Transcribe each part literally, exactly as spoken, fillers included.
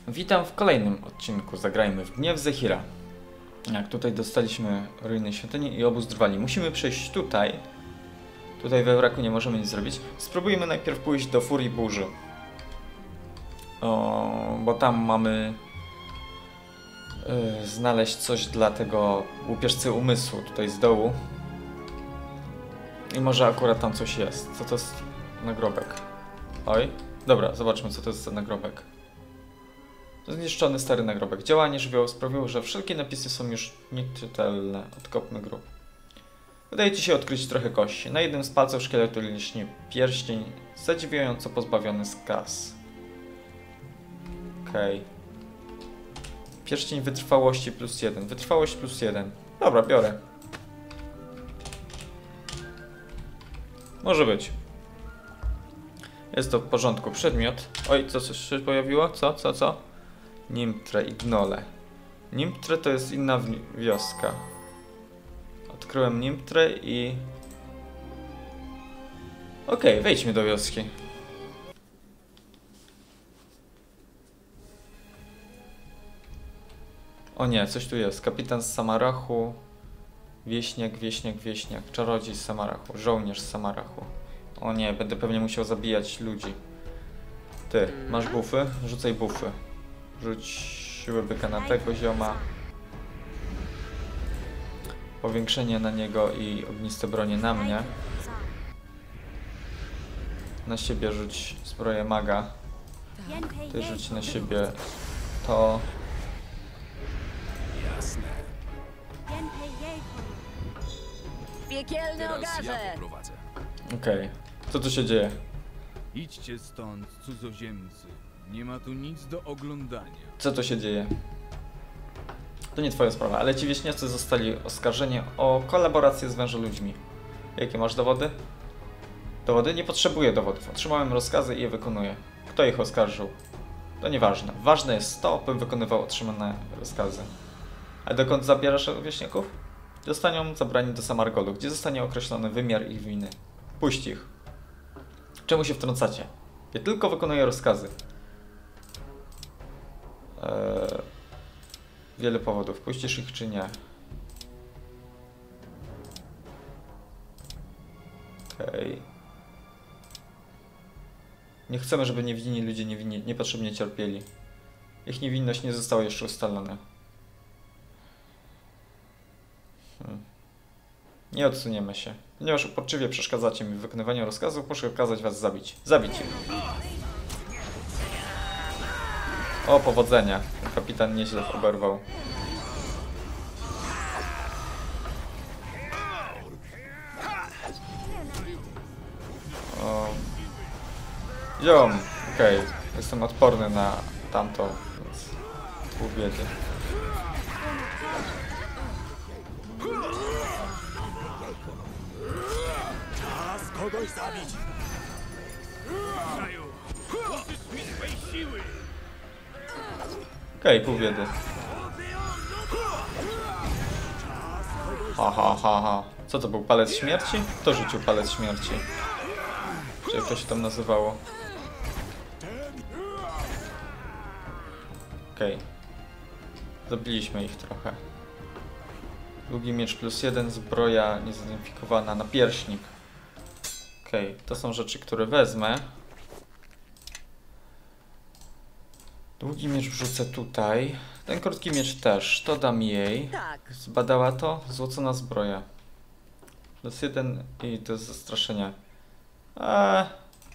Witam w kolejnym odcinku Zagrajmy w Gniew Zehira. Jak tutaj dostaliśmy ruiny świątyni i obóz drwali. Musimy przejść tutaj. Tutaj we wraku nie możemy nic zrobić. Spróbujmy najpierw pójść do Furii Burzy. O, bo tam mamy yy, znaleźć coś dla tego łupieżcy umysłu tutaj z dołu. I może akurat tam coś jest. Co to jest nagrobek? Oj, dobra, zobaczmy co to jest za nagrobek. Zniszczony stary nagrobek. Działanie żywiołu sprawiło, że wszelkie napisy są już nieczytelne. Odkopmy grób. Wydaje ci się odkryć trochę kości. Na jednym z palców szkieletu licznie pierścień, zadziwiająco pozbawiony skaz. Okej. Okay. Pierścień wytrwałości plus jeden. Wytrwałość plus jeden. Dobra, biorę. Może być. Jest to w porządku. Przedmiot. Oj, co coś się pojawiło? Co, co, co? Nimtre i Gnole. Nimtre to jest inna wioska. Odkryłem Nimtre i... Okej, okay, wejdźmy do wioski. O nie, coś tu jest. Kapitan z Samarachu. Wieśniak, wieśniak, wieśniak. Czarodziej z Samarachu. Żołnierz z Samarachu. O nie, będę pewnie musiał zabijać ludzi. Ty, masz bufy? Rzucaj bufy. Rzuć siłę byka na tego zioma. Powiększenie na niego i ogniste bronie na mnie. Na siebie rzuć zbroję maga. Ty rzuć na siebie to. Jasne. Piekielny ogarze! Okej, okay. Co tu się dzieje? Idźcie stąd, cudzoziemcy. Nie ma tu nic do oglądania. Co tu się dzieje? To nie twoja sprawa, ale ci wieśniacy zostali oskarżeni o kolaborację z wężoludźmi. Jakie masz dowody? Dowody? Nie potrzebuję dowodów. Otrzymałem rozkazy i je wykonuję. Kto ich oskarżył? To nieważne. Ważne jest to, bym wykonywał otrzymane rozkazy. A dokąd zabierasz wieśniaków? Zostaną zabrani do Samargolu, gdzie zostanie określony wymiar ich winy. Puść ich. Czemu się wtrącacie? Ja tylko wykonuję rozkazy. Eee, wiele powodów. Puścisz ich czy nie? Okej. Okay. Nie chcemy, żeby niewinni ludzie niewinni, niepotrzebnie cierpieli. Ich niewinność nie została jeszcze ustalona. Hmm. Nie odsuniemy się. Ponieważ uporczywie przeszkadzacie mi w wykonywaniu rozkazów, muszę kazać was zabić. Zabić ich. O, powodzenia. Kapitan nieźle oberwał. O. Ziom! Okej. Okay. Jestem odporny na tamto, więc pół biedy. Kogoś zabić! Okej, okay, pół biedy. Ha, ha, ha, ha. Co to był? Palec śmierci? Kto rzucił palec śmierci? Czy jak to się tam nazywało? Okej. Okay. Zabiliśmy ich trochę. Długi miecz plus jeden, zbroja niezidentyfikowana, napierśnik. Okej, okay, to są rzeczy, które wezmę. Długi miecz wrzucę tutaj. Ten krótki miecz też. To dam jej. Zbadała to. Złocona zbroja. Plus jeden i to jest zastraszenie. Eee.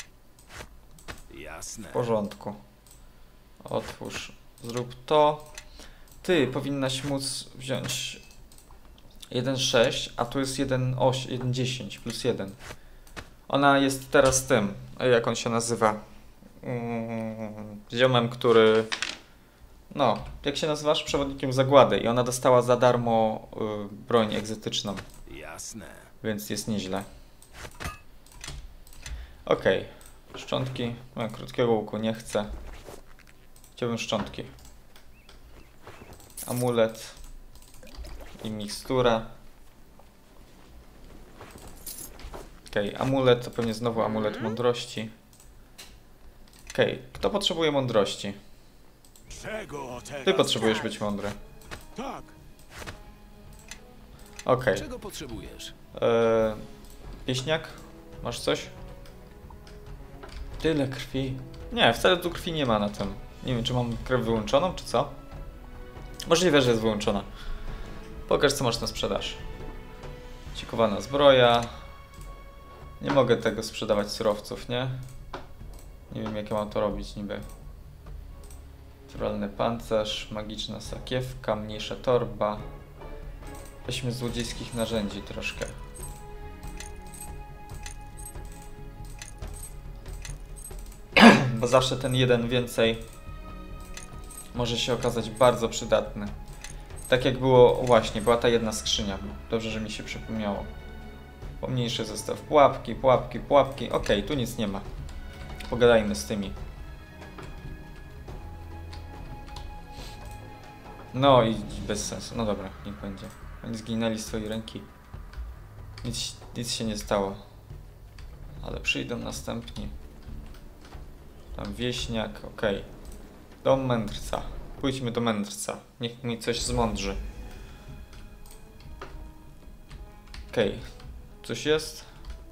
Jasne. W porządku. Otwórz. Zrób to. Ty powinnaś móc wziąć jeden sześć, a tu jest jeden osiem, jeden dziesięć plus jeden. Ona jest teraz tym, jak on się nazywa, mm, ziomem, który, no, jak się nazywasz? Przewodnikiem zagłady i ona dostała za darmo y, broń egzotyczną. Jasne. Więc jest nieźle. Okej, okay. Szczątki, no, krótkiego łuku nie chcę. Chciałbym szczątki. Amulet i mikstura. Okej, okay, amulet to pewnie znowu amulet mądrości. Okej, okay. Kto potrzebuje mądrości? Czego teraz? Ty potrzebujesz być mądry. Tak. Okej. Czego potrzebujesz? Eee, Pieśniak? Masz coś? Tyle krwi. Nie, wcale tu krwi nie ma na tym. Nie wiem, czy mam krew wyłączoną, czy co? Możliwe, że jest wyłączona. Pokaż, co masz na sprzedaż. Cikowana zbroja. Nie mogę tego sprzedawać surowców, nie? Nie wiem, jak ja mam to robić niby. Naturalny pancerz, magiczna sakiewka, mniejsza torba. Weźmy złodziejskich narzędzi troszkę. Bo zawsze ten jeden więcej może się okazać bardzo przydatny. Tak jak było, właśnie, była ta jedna skrzynia. Dobrze, że mi się przypomniało. Pomniejszy zestaw. Pułapki, pułapki, pułapki. Okej, okay, tu nic nie ma. Pogadajmy z tymi. No i bez sensu. No dobra, niech będzie. Oni zginęli z twojej ręki. Nic, nic się nie stało. Ale przyjdą następni. Tam wieśniak, okej. Okay. Dom mędrca. Pójdźmy do mędrca. Niech mi coś zmądrzy. Okej. Okay. Coś jest?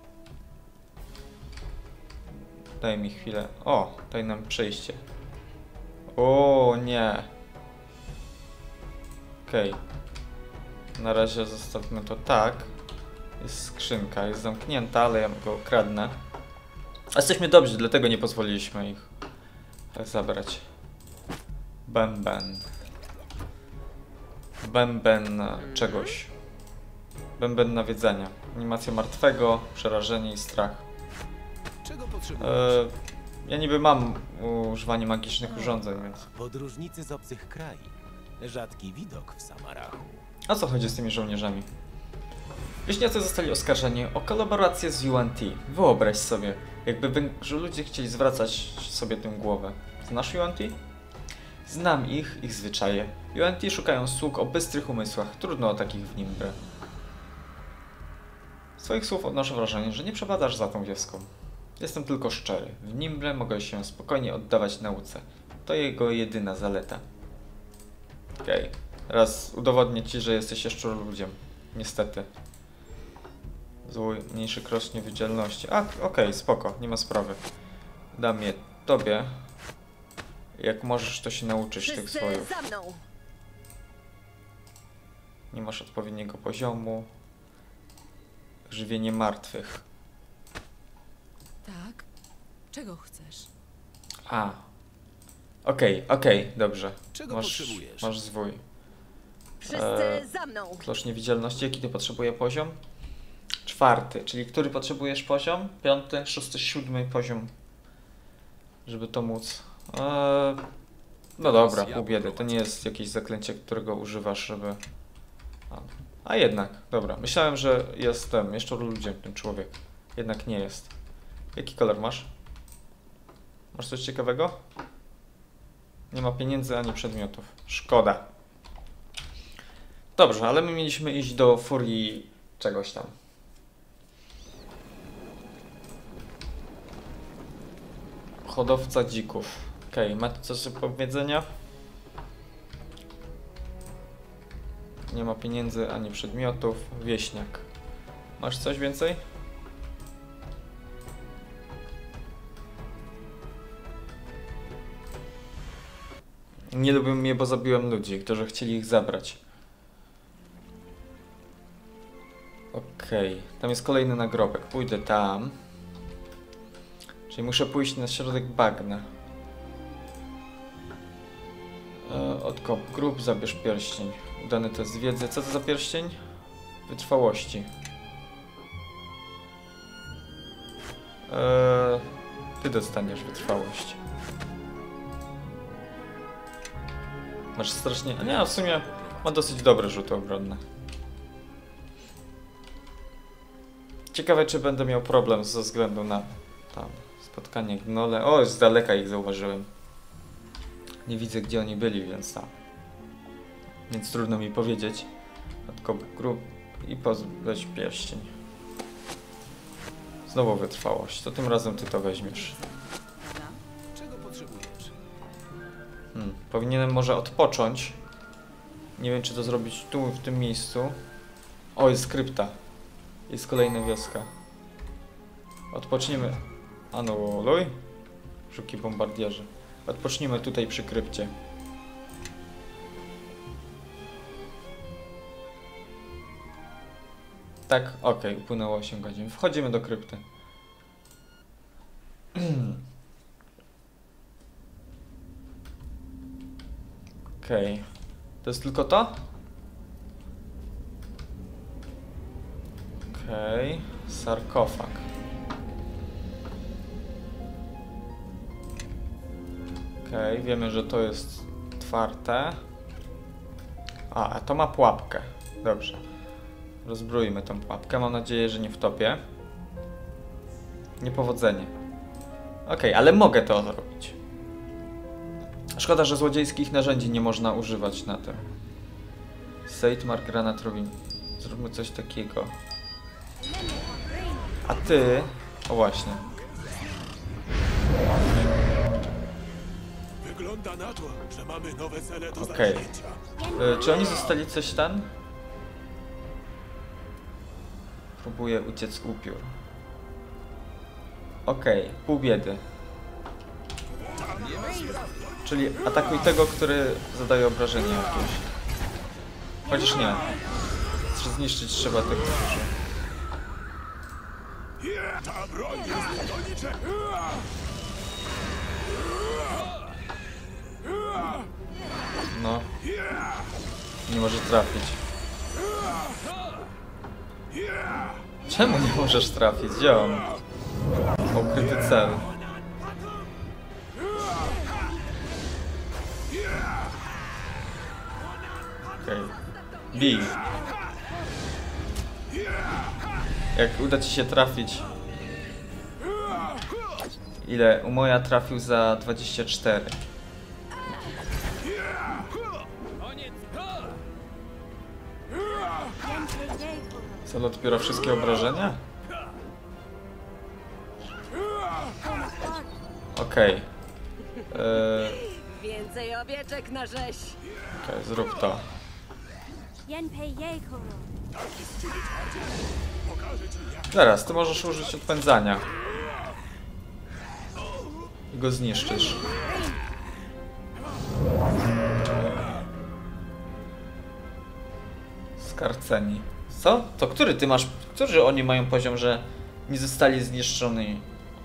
Daj mi chwilę. O, daj nam przejście. O, nie. Okej. Okay. Na razie zostawmy to tak. Jest skrzynka, jest zamknięta, ale ja go okradnę. A jesteśmy dobrzy, dlatego nie pozwoliliśmy ich tak zabrać. Bęben. Bęben czegoś. Bęben nawiedzenia. Animacja martwego, przerażenie i strach. Czego potrzebujesz? E, ja niby mam używanie magicznych urządzeń, więc... Podróżnicy z obcych krain. Rzadki widok w Samarachu. O co chodzi z tymi żołnierzami? Wieśniacy zostali oskarżeni o kolaborację z U N T. Wyobraź sobie, jakby że ludzie chcieli zwracać sobie tym głowę. Znasz U N T? Znam ich, ich zwyczaje. U N T szukają sług o bystrych umysłach. Trudno o takich w Nimbrze. Z swoich słów odnoszę wrażenie, że nie przepadasz za tą wioską. Jestem tylko szczery. W Nimbrze mogę się spokojnie oddawać nauce. To jego jedyna zaleta. Okej. Okay. Teraz udowodnię ci, że jesteś jeszcze ludziem. Niestety. Zły, mniejszy krosz niewidzialności. A, okej, okay, spoko, nie ma sprawy. Dam je tobie. Jak możesz, to się nauczysz Wszyscy tych swojów. za mną. Nie masz odpowiedniego poziomu. Żywienie martwych. Tak? Czego chcesz? A. Okej, okay, okej, okay, dobrze. Czego masz, potrzebujesz? Masz zwój. Wszyscy E, za mną. Klosz niewidzialności. Jaki ty potrzebuje poziom? Czwarty, czyli który potrzebujesz poziom? Piąty, szósty, siódmy poziom. Żeby to móc. Eee, no dobra, pół biedy. To nie jest jakieś zaklęcie, którego używasz, żeby... A, a jednak, dobra. Myślałem, że jestem jeszcze ludziem, ten człowiek. Jednak nie jest. Jaki kolor masz? Masz coś ciekawego? Nie ma pieniędzy ani przedmiotów. Szkoda. Dobrze, ale my mieliśmy iść do furii czegoś tam. Hodowca dzików. Okej, okay, macie coś do powiedzenia? Nie ma pieniędzy ani przedmiotów. Wieśniak. Masz coś więcej? Nie lubią mnie, bo zabiłem ludzi, którzy chcieli ich zabrać. Okej, okay. Tam jest kolejny nagrobek. Pójdę tam. Czyli muszę pójść na środek bagna. E, odkop grób, zabierz pierścień. Udany test wiedzy. Co to za pierścień? Wytrwałości. E, ty dostaniesz wytrwałość. Masz strasznie... A nie, w sumie ma dosyć dobre rzuty obronne. Ciekawe, czy będę miał problem ze względu na tam spotkanie gnole. O, z daleka ich zauważyłem. Nie widzę, gdzie oni byli, więc tam. Więc trudno mi powiedzieć. Tylko grób i pozbyć pierścień. Znowu wytrwałość. To tym razem ty to weźmiesz. Czego potrzebujesz? Hmm, powinienem może odpocząć. Nie wiem, czy to zrobić tu, w tym miejscu. O, jest krypta. Jest kolejna wioska. Odpoczniemy. Anuluj. Szuki bombardierzy. Odpocznijmy tutaj przy krypcie. Tak, okej, okay, upłynęło osiem godzin. Wchodzimy do krypty. Okej. Okay. To jest tylko to? Okej. Okay. Sarkofag. Okej, okay. Wiemy, że to jest otwarte. A, a to ma pułapkę. Dobrze. Rozbrójmy tą pułapkę. Mam nadzieję, że nie wtopię. Niepowodzenie. Okej, okay, ale mogę to zrobić. Szkoda, że złodziejskich narzędzi nie można używać na tym. Seidmar, granat Rubin. Zróbmy coś takiego. A ty... O właśnie. Wygląda na to, że mamy nowe cele do Okej. zajęcia. Okay. Czy oni zostali coś tam? Próbuję uciec upiór. Okej, okay. Pół biedy. Czyli atakuj tego, który zadaje obrażenie jakieś. Chociaż nie. Zniszczyć trzeba tych, którzy... Ta broń jest do niczego. No. Nie może trafić. Czemu nie możesz trafić? Gdzie on? Ukryty cel. Okej. Okay. Bij. Jak uda ci się trafić... Ile? U moja trafił za dwadzieścia cztery. Co, odbiera wszystkie obrażenia? Okej. Okay. Więcej owieczek na rzeź. Okej, okay, zrób to. Zaraz, ty możesz użyć odpędzania. I go zniszczysz. Skarceni. Co? To który ty masz... Którzy oni mają poziom, że nie zostali zniszczeni?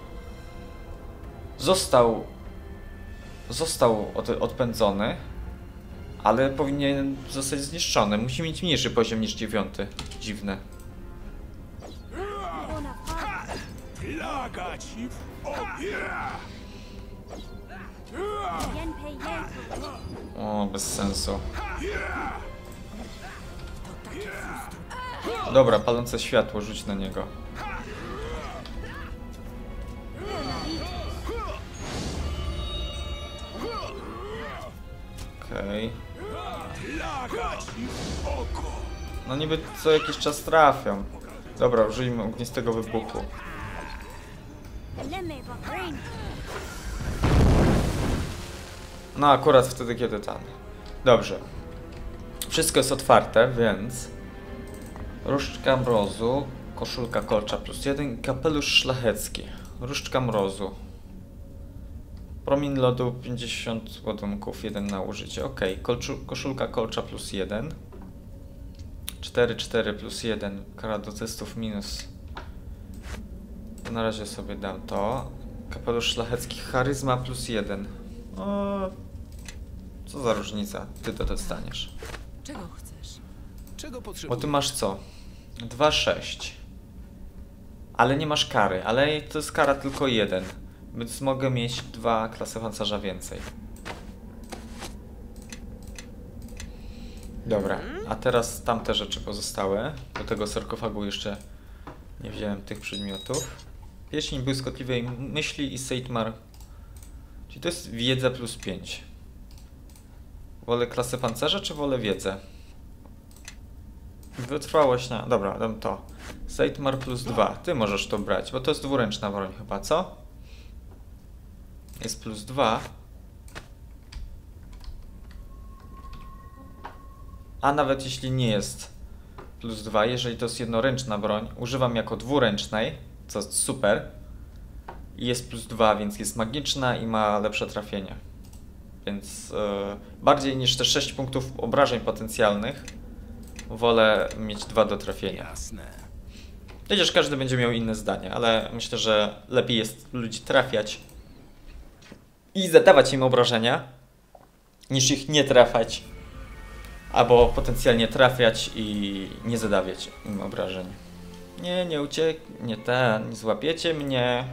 Został... Został od, odpędzony, ale powinien zostać zniszczony. Musi mieć mniejszy poziom niż dziewiąty. Dziwne. Plaga ci w obie. O, bez sensu. Dobra, palące światło, rzuć na niego. Okej. No niby co jakiś czas trafią. Dobra, użyjmy ognistego wybuchu. No akurat wtedy, kiedy tam. Dobrze. Wszystko jest otwarte, więc... Różdżka mrozu, koszulka kolcza plus jeden, kapelusz szlachecki. Różdżka mrozu. Promień lodu, pięćdziesiąt ładunków, jeden na użycie. Ok, koszulka kolcza plus jeden. cztery, cztery plus jeden, kara do testów minus. Na razie sobie dam to. Kapelusz szlachecki, charyzma plus jeden. O, co za różnica, ty to dostaniesz. Czego chcesz? Czego Bo potrzebujesz? ty masz co? dwa sześć. Ale nie masz kary, ale to jest kara tylko jeden. Więc mogę mieć dwa klasy pancerza więcej. Dobra, a teraz tamte rzeczy pozostałe. Do tego sarkofagu jeszcze nie wziąłem tych przedmiotów. Pieśń błyskotliwej myśli i Seidmar. Czyli to jest wiedza plus pięć. Wolę klasę pancerza czy wolę wiedzę? Wytrwałość na... Dobra, dam to. Seidmar plus dwa. Ty możesz to brać, bo to jest dwuręczna broń chyba, co? Jest plus dwa. a nawet jeśli nie jest plus dwa, jeżeli to jest jednoręczna broń, używam jako dwuręcznej, co jest super. I jest plus dwa, więc jest magiczna i ma lepsze trafienie. Więc yy, bardziej niż te sześć punktów obrażeń potencjalnych, wolę mieć dwa do trafienia. Jasne. Przecież każdy będzie miał inne zdanie, ale myślę, że lepiej jest ludzi trafiać i zadawać im obrażenia, niż ich nie trafiać, albo potencjalnie trafiać i nie zadawiać im obrażeń. Nie, nie uciek, nie ten, nie złapiecie mnie.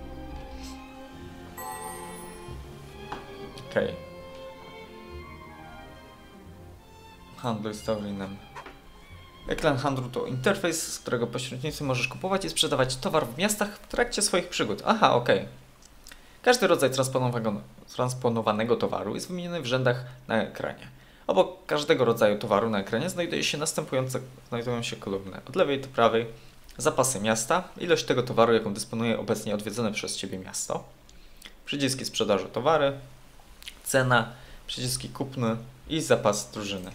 Okej. Okay. Handluj z Taurinem. Ekran handlu to interfejs, z którego pośrednictwem możesz kupować i sprzedawać towar w miastach w trakcie swoich przygód. Aha, okej. Okay. Każdy rodzaj transponowanego, transponowanego towaru jest wymieniony w rzędach na ekranie. Obok każdego rodzaju towaru na ekranie znajduje się następujące, znajdują się kolumny. Od lewej do prawej zapasy miasta, ilość tego towaru, jaką dysponuje obecnie odwiedzone przez Ciebie miasto, przyciski sprzedaży towary, cena, przyciski kupny i zapas drużyny.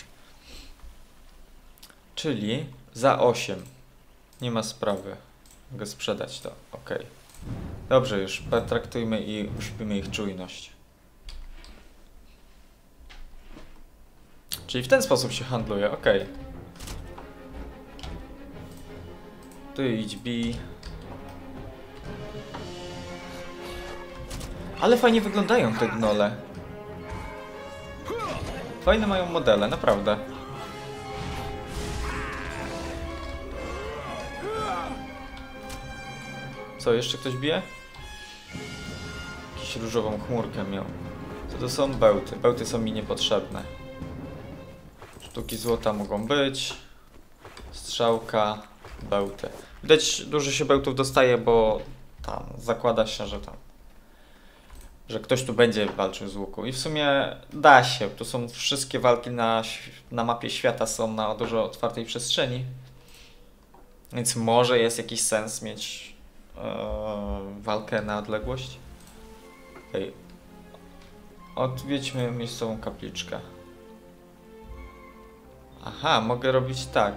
Czyli za osiem. Nie ma sprawy. Mogę sprzedać to. Ok. Dobrze, już potraktujmy i uśpimy ich czujność. Czyli w ten sposób się handluje. Ok. Tu idź B. Ale fajnie wyglądają te gnole. Fajne mają modele, naprawdę. Co, jeszcze ktoś bije? Jakąś różową chmurkę miał. Co to są bełty? Bełty są mi niepotrzebne. Sztuki złota mogą być. Strzałka, bełty. Widać, dużo się bełtów dostaje, bo tam zakłada się, że tam że ktoś tu będzie walczył z łuku. I w sumie da się. Tu są wszystkie walki na, na mapie świata, są na dużo otwartej przestrzeni. Więc może jest jakiś sens mieć e, walkę na odległość. Okay. Odwiedźmy miejscową kapliczkę. Aha, mogę robić tak.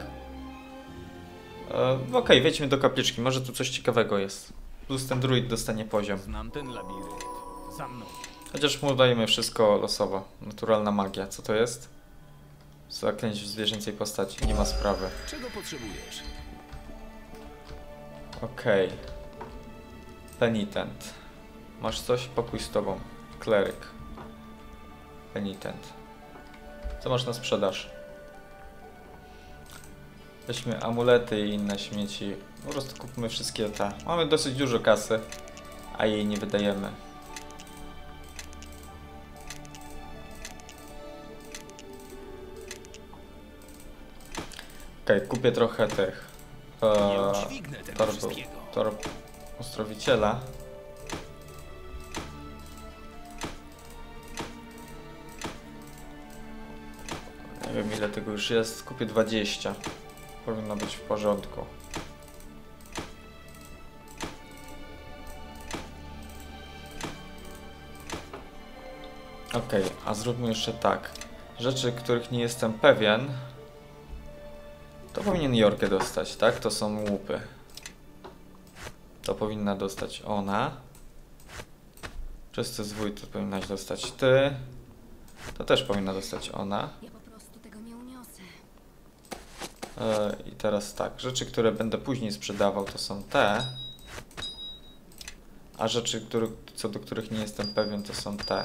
E, Okej, okay, wejdźmy do kapliczki. Może tu coś ciekawego jest. Plus ten druid dostanie poziom. Znam ten labirynt. Za mną. Chociaż mu dajemy wszystko losowo. Naturalna magia. Co to jest? Zaklęć w zwierzęcej postaci. Nie ma sprawy. Czego potrzebujesz? Okej. Okay. Penitent. Masz coś? Pokój z tobą. Kleryk. Penitent. Co masz na sprzedaż? Weźmy amulety i inne śmieci. Po prostu kupmy wszystkie te. Mamy dosyć dużo kasy, a jej nie wydajemy. Okej, okay, kupię trochę tych e, torb, torb ostrowiciela. Nie wiem ile tego już jest, kupię dwadzieścia. Powinno być w porządku. Okej, okay, a zróbmy jeszcze tak. Rzeczy, których nie jestem pewien, to powinien Jorkę dostać, tak? To są łupy. To powinna dostać ona. Czysty zwój to powinnaś dostać ty. To też powinna dostać ona. Ja po prostu tego nie uniosę. Yy, I teraz tak, rzeczy, które będę później sprzedawał, to są te. A rzeczy, który, co do których nie jestem pewien, to są te.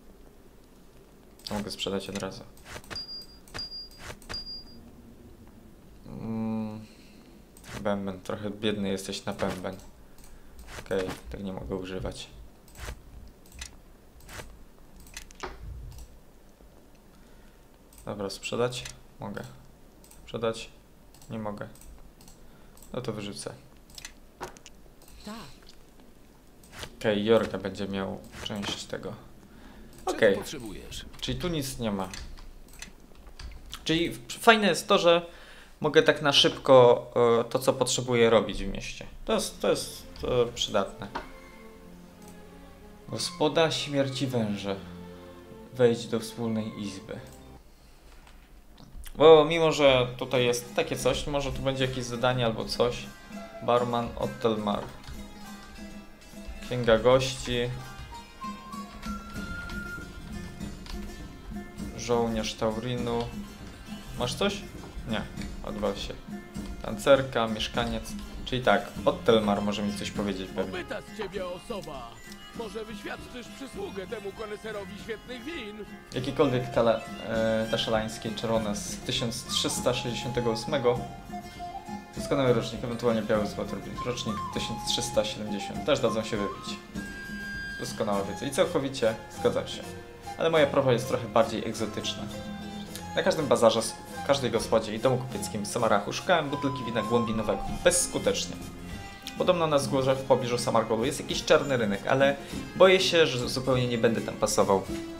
To mogę sprzedać od razu. Mm, bęben, trochę biedny jesteś na bęben. Okej, okay, tak nie mogę używać. Dobra, sprzedać? Mogę. Sprzedać? Nie mogę. No to wyrzucę. Tak. Okej, okay, Jorka będzie miał część tego. Okej, Czego potrzebujesz? czyli tu nic nie ma. Czyli fajne jest to, że mogę tak na szybko y, to, co potrzebuję robić w mieście. To jest, to jest to przydatne. Gospoda śmierci węże. Wejdź do wspólnej izby. Bo mimo, że tutaj jest takie coś, może tu będzie jakieś zadanie albo coś. Barman Otelmar. Księga gości. Żołnierz Taurinu. Masz coś? Nie, odwal się. Tancerka, mieszkaniec. Czyli tak, Otelmar może mi coś powiedzieć pewnie. Pyta z ciebie osoba. Może wyświadczysz przysługę temu koneserowi świetnych win? Jakikolwiek tale, e, taszelańskie czerwone z tysiąc trzysta sześćdziesiątego ósmego. Doskonały rocznik, ewentualnie biały złoty rocznik tysiąc trzysta siedemdziesiąt. Też dadzą się wypić. Doskonała wiedza. I całkowicie zgadzam się. Ale moja prowa jest trochę bardziej egzotyczna. Na każdym bazarze, w każdej gospodzie i domu kupieckim w Samarachu szukałem butelki wina głębinowego. Bezskutecznie. Podobno na wzgórze w pobliżu Samargolu jest jakiś czarny rynek, ale boję się, że zupełnie nie będę tam pasował.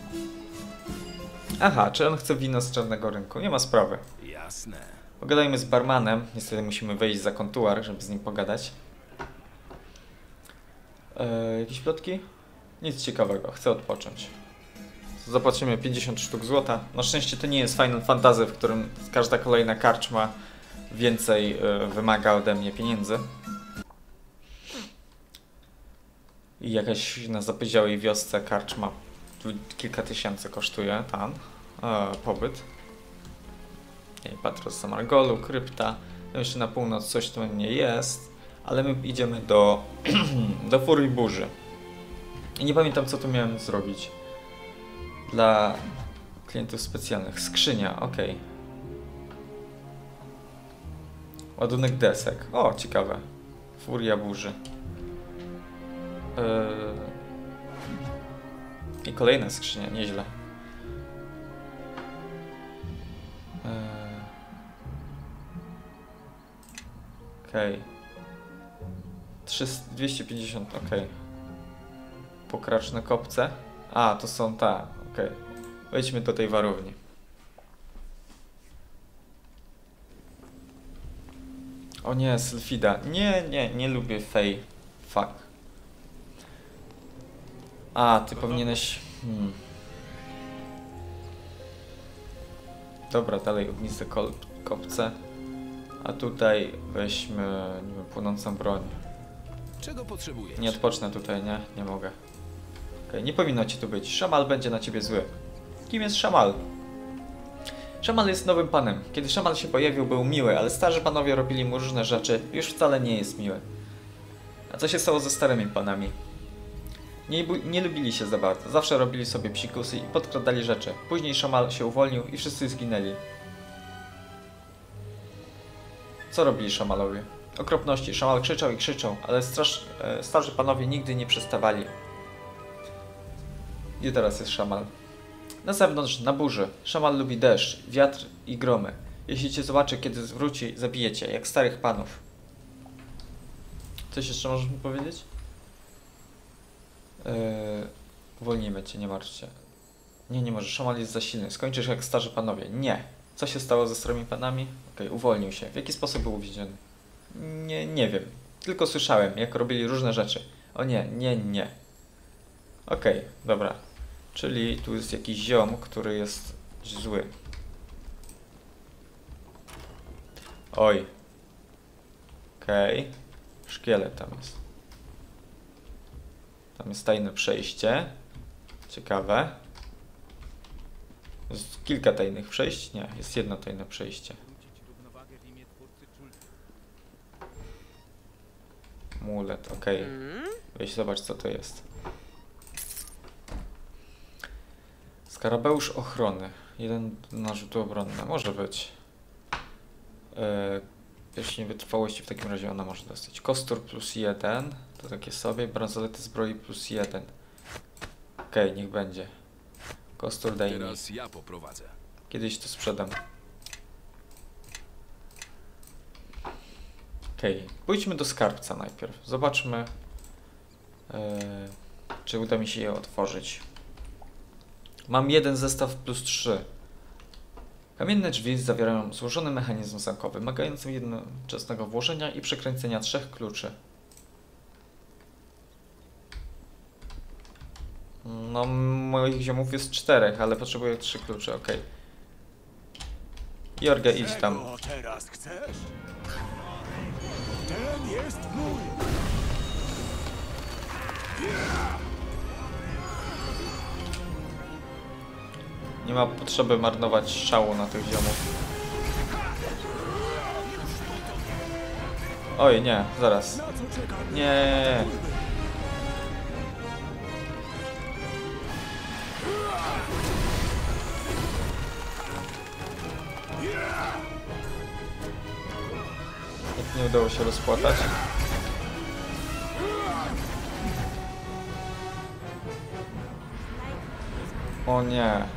Aha, czy on chce wino z czarnego rynku? Nie ma sprawy. Jasne. Pogadajmy z barmanem. Niestety musimy wyjść za kontuar, żeby z nim pogadać. Eee, jakieś plotki? Nic ciekawego. Chcę odpocząć. Zapłacimy pięćdziesiąt sztuk złota. Na szczęście to nie jest Final Fantasy, w którym każda kolejna karczma więcej e, wymaga ode mnie pieniędzy. I jakaś na zapyziałej wiosce karczma kilka tysięcy kosztuje tam e, pobyt. I Patros Samargolu, krypta. No jeszcze na północ coś tu nie jest, ale my idziemy do do Furii Burzy. I nie pamiętam, co tu miałem zrobić. Dla klientów specjalnych. Skrzynia, ok. Ładunek desek. O, ciekawe. Furia Burzy. Yy... I kolejna skrzynia, nieźle. Yy... Okej. Okay. dwieście pięćdziesiąt, ok. Pokraczne kopce. A, to są te, ok. Wejdźmy do tej warowni. O nie, Sylfida. Nie, nie, nie lubię Fej. Fuck. A, ty powinieneś... Hmm. Dobra, dalej ogniste kopce. A tutaj weźmy, nie wiem, płonącą broń. Czego potrzebujesz? Nie odpocznę tutaj, nie? Nie mogę. Okej, okay, nie powinno ci tu być. Szamal będzie na ciebie zły. Kim jest Szamal? Szamal jest nowym panem. Kiedy Szamal się pojawił, był miły, ale starzy panowie robili mu różne rzeczy. Już wcale nie jest miły. A co się stało ze starymi panami? Nie, nie lubili się za bardzo. Zawsze robili sobie psikusy i podkradali rzeczy. Później Szamal się uwolnił i wszyscy zginęli. Co robili Szamalowie? Okropności. Szamal krzyczał i krzyczał, ale strasz, e, starzy panowie nigdy nie przestawali. Gdzie teraz jest Szamal? Na zewnątrz, na burzy. Szamal lubi deszcz, wiatr i gromy. Jeśli cię zobaczy, kiedy wróci, zabijecie, jak starych panów. Coś jeszcze możesz mi powiedzieć? Yy, uwolnimy cię, nie martw się. Nie, nie możesz. Szamal jest za silny. Skończysz jak starzy panowie. Nie. Co się stało ze starymi panami? Okej, okay, uwolnił się. W jaki sposób był uwięziony? Nie, nie wiem. Tylko słyszałem, jak robili różne rzeczy. O nie, nie, nie. Okej, okay, dobra. Czyli tu jest jakiś ziom, który jest zły. Oj. Okej. Okay. Szkielet tam jest. Tam jest tajne przejście. Ciekawe. Jest kilka tajnych przejść? Nie, jest jedno tajne przejście. Mulet, okej. Okay. Weź zobacz, co to jest. Skarabeusz ochrony. Jeden na rzutu obronny. Może być. Yy, Pierścień wytrwałości w takim razie ona może dostać. Kostur plus jeden. To takie sobie. Bransolety zbroi plus jeden. Okej, okay, niech będzie. Kostur daj mi. Teraz ja poprowadzę. Kiedyś to sprzedam. Okej, okay. Pójdźmy do skarbca najpierw. Zobaczmy, yy, czy uda mi się je otworzyć. Mam jeden zestaw plus trzy. Kamienne drzwi zawierają złożony mechanizm zamkowy, wymagający jednoczesnego włożenia i przekręcenia trzech kluczy. No, moich ziomów jest czterech, ale potrzebuję trzy klucze, ok. Jorge, idź tam. Czego teraz chcesz? Ten jest mój. Nie ma potrzeby marnować strzału na tych ziomów. Oj, nie, zaraz. Na co czekam? Nie. Jak nie udało się rozpłatać. O nie.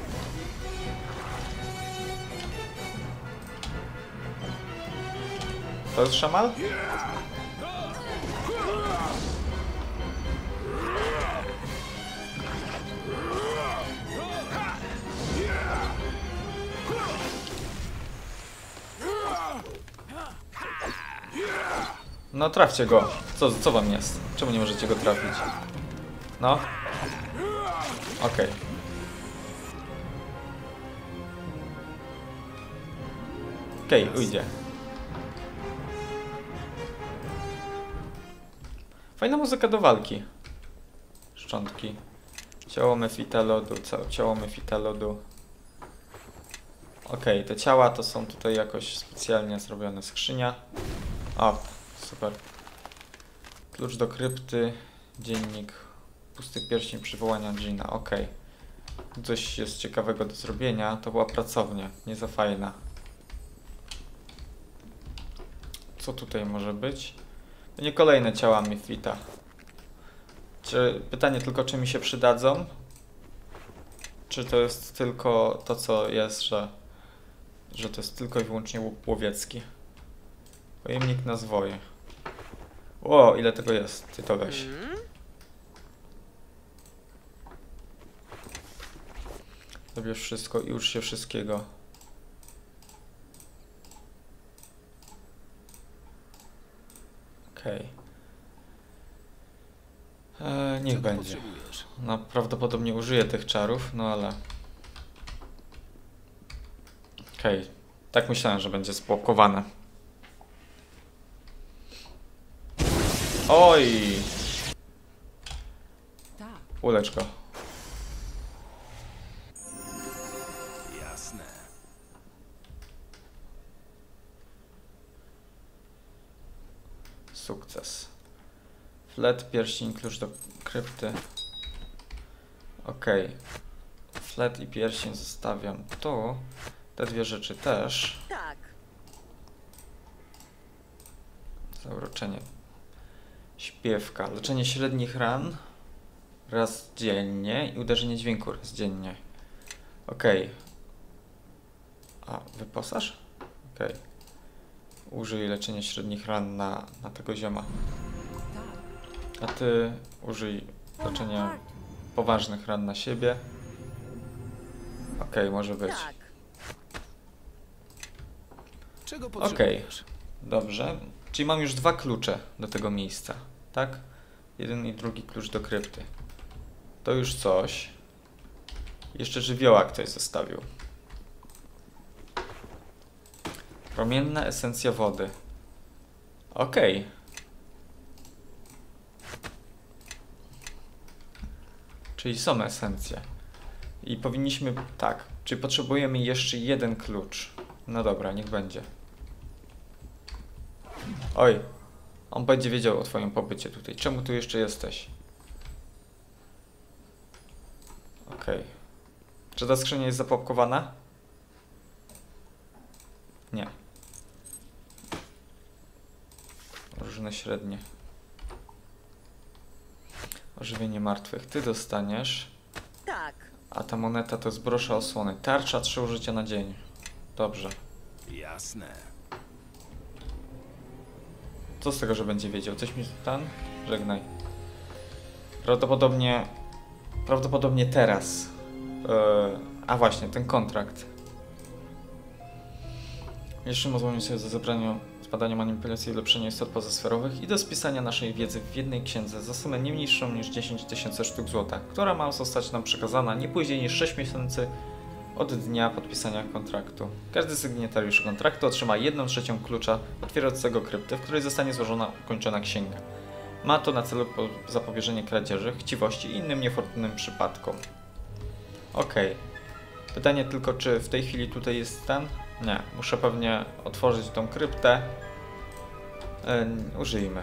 To jest szamal? No trafcie go. Co, co wam jest? Czemu nie możecie go trafić? No. Okej. Okej, ujdzie. Fajna muzyka do walki. Szczątki. Ciało Mefita lodu, ciało Mefita lodu. Okej, te ciała to są tutaj jakoś specjalnie zrobione. Skrzynia. O, super. Klucz do krypty. Dziennik. Pusty pierścień przywołania Dżina. Okej. Coś jest ciekawego do zrobienia. To była pracownia. Nie za fajna. Co tutaj może być? To nie kolejne ciała Mefita. Czy, pytanie tylko, czy mi się przydadzą? Czy to jest tylko to, co jest, że, że to jest tylko i wyłącznie łuk łowiecki? Pojemnik na zwoje. O, ile tego jest? Ty to weź. Zabierz wszystko i ucz się wszystkiego. Okej. Okay. Niech Czego będzie. potrzebujesz? No, prawdopodobnie użyję tych czarów, no ale... Okej. Okay. Tak myślałem, że będzie spłokowane. Oj! Tak. Ulecz go. Jasne. Sukces. Flet, pierścień, klucz do krypty. Okej. Okay. Flet i pierścień zostawiam tu. Te dwie rzeczy też. Tak. Zauroczenie. Śpiewka. Leczenie średnich ran raz dziennie i uderzenie dźwięku raz dziennie. Okej. Okay. A, wyposaż? Okej. Okay. Użyj leczenia średnich ran na, na tego zioma. A ty użyj leczenia poważnych ran na siebie. Okej, okay, może być. Czego Okej, potrzebujesz? dobrze. Czyli mam już dwa klucze do tego miejsca, tak? Jeden i drugi klucz do krypty. To już coś. Jeszcze żywioła ktoś zostawił. Promienna esencja wody. Okej. Okay. Czyli są esencje. I powinniśmy... Tak. Czyli potrzebujemy jeszcze jeden klucz. No dobra, niech będzie. Oj. On będzie wiedział o twoim pobycie tutaj. Czemu tu jeszcze jesteś? Okej. Okay. Czy ta skrzynia jest zapopkowana? Nie. Różne średnie. Ożywienie martwych. Ty dostaniesz. Tak. A ta moneta to jest brosza osłony. Tarcza, trzy użycia na dzień. Dobrze. Jasne. Co z tego, że będzie wiedział? Coś mi tam? Żegnaj. Prawdopodobnie... Prawdopodobnie teraz. Yy, a właśnie, ten kontrakt. Jeszcze pozwolimy sobie za zebranie, zbadanie manipulacji i ulepszenia istot pozasferowych i do spisania naszej wiedzy w jednej księdze za sumę nie mniejszą niż dziesięć tysięcy sztuk złota, która ma zostać nam przekazana nie później niż sześć miesięcy od dnia podpisania kontraktu. Każdy sygnatariusz kontraktu otrzyma jedną trzecią klucza otwierającego kryptę, w której zostanie złożona ukończona księga. Ma to na celu zapobieżenie kradzieży, chciwości i innym niefortunnym przypadkom. Okej. Okay. Pytanie tylko, czy w tej chwili tutaj jest ten? Nie, muszę pewnie otworzyć tą kryptę. Yy, użyjmy.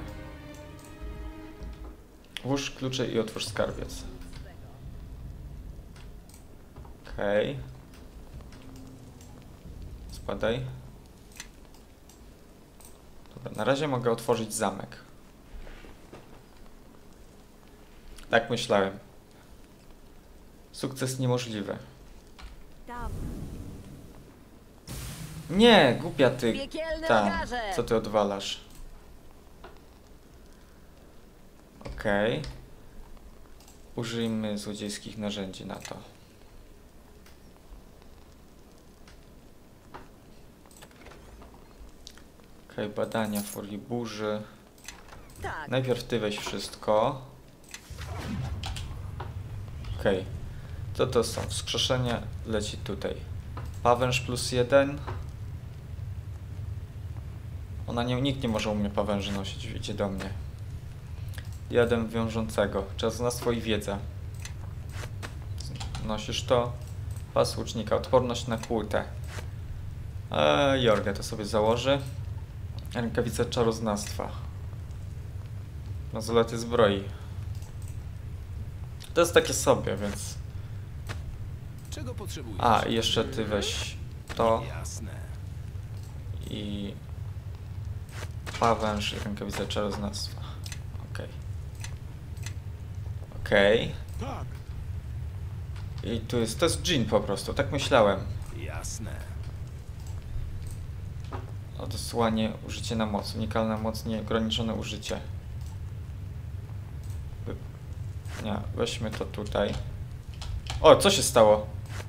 Włóż klucze i otwórz skarbiec. Okej. Okay. Spadaj. Dobra, na razie mogę otworzyć zamek. Tak myślałem. Sukces niemożliwy. Nie, głupia ty. Piekielny Tam, ogarze! co ty odwalasz? Okej. Okay. Użyjmy złodziejskich narzędzi na to. Okej, okay, badania furii burzy. Tak. Najpierw ty weź wszystko. Okej. Okay. Co to są? Wskrzeszenie leci tutaj. Pawęż plus jeden. Ona nie, nikt nie może u mnie pawęży nosić, idzie do mnie. Diadem wiążącego. Czasoznawstwo i wiedza. Nosisz to. Pas łucznika. Odporność na kłutę. Eee, Jorge to sobie założy. Rękawice czaroznawstwa. Mazolety zbroi. To jest takie sobie, więc... Czego potrzebujesz? A, i jeszcze ty weź to. Jasne. I... Pawęż i rękawice czaroznawstwa. Okej. Okay. Okej. Okay. Tak. I tu jest... To jest dżin po prostu, tak myślałem. Jasne. Odesłanie, użycie na moc. Unikalna moc, nieograniczone użycie. Wy... Nie, weźmy to tutaj. O, co się stało?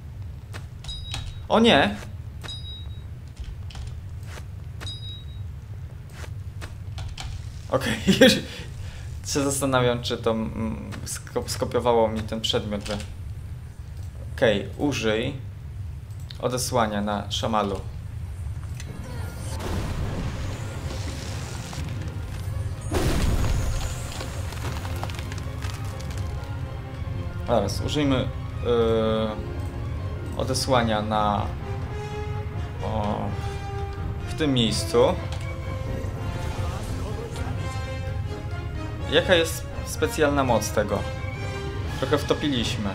O nie! Okej, okay. Już się zastanawiam, czy to mm, skop skopiowało mi ten przedmiot. Okej, okay. Użyj odesłania na szamalu. Teraz użyjmy yy, odesłania na o, w tym miejscu. Jaka jest specjalna moc tego? Trochę wtopiliśmy.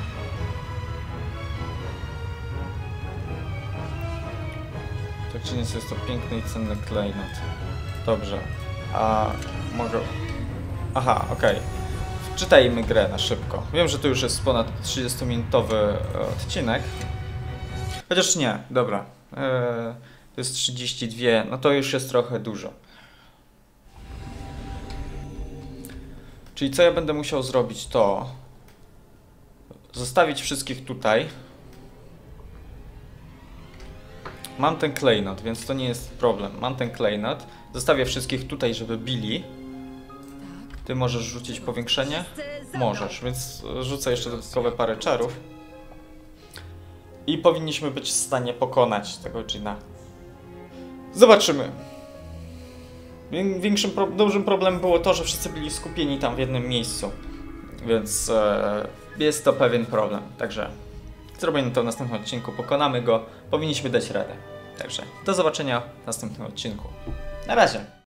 Tak czy nie jest to piękny i cenny klejnot. Dobrze. A mogę... Aha, okej. Okay. Czytajmy grę na szybko. Wiem, że to już jest ponad trzydziestominutowy odcinek. Chociaż nie, dobra. Eee, to jest trzydzieści dwa, no to już jest trochę dużo. Czyli co ja będę musiał zrobić, to zostawić wszystkich tutaj. Mam ten klejnot, więc to nie jest problem. Mam ten klejnot. Zostawię wszystkich tutaj, żeby bili. Ty możesz rzucić powiększenie? Możesz, więc rzucę jeszcze dodatkowe parę czarów. I powinniśmy być w stanie pokonać tego dżina. Zobaczymy. Większym, pro dużym problemem było to, że wszyscy byli skupieni tam w jednym miejscu. Więc e, jest to pewien problem. Także zrobimy to w następnym odcinku, pokonamy go. Powinniśmy dać radę. Także do zobaczenia w następnym odcinku. Na razie.